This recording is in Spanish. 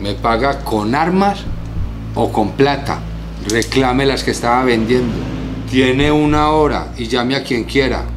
¿Me paga con armas o con plata? Reclame las que estaba vendiendo. Tiene 1 hora y llame a quien quiera.